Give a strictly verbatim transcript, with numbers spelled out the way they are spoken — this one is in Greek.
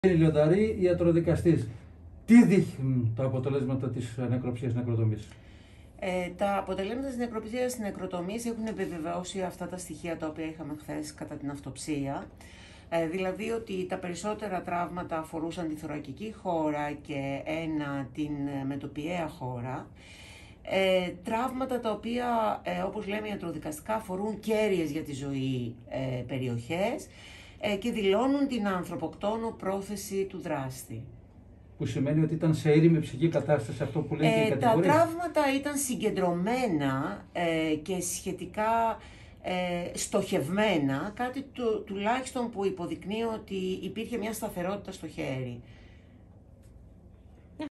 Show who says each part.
Speaker 1: Λιονταρή, ιατροδικαστής. Τι δείχνουν τα αποτελέσματα της νεκροψίας νεκροτομής?
Speaker 2: Ε, τα αποτελέσματα της νεκροψίας νεκροτομής έχουν επιβεβαιώσει αυτά τα στοιχεία τα οποία είχαμε χθες κατά την αυτοψία. Ε, δηλαδή ότι τα περισσότερα τραύματα αφορούσαν τη θωρακική χώρα και ένα την μετωπιαία χώρα. Ε, τραύματα τα οποία, ε, όπως λέμε ιατροδικαστικά, αφορούν κέρυες για τη ζωή ε, περιοχές ε, και δηλώνουν την ανθρωποκτόνο πρόθεση του δράστη.
Speaker 1: Που σημαίνει ότι ήταν σε ήρεμη ψυχική κατάσταση, αυτό που λέει και η
Speaker 2: Ε, τα
Speaker 1: κατηγορία.
Speaker 2: τραύματα ήταν συγκεντρωμένα ε, και σχετικά ε, στοχευμένα, κάτι του, τουλάχιστον που υποδεικνύει ότι υπήρχε μια σταθερότητα στο χέρι.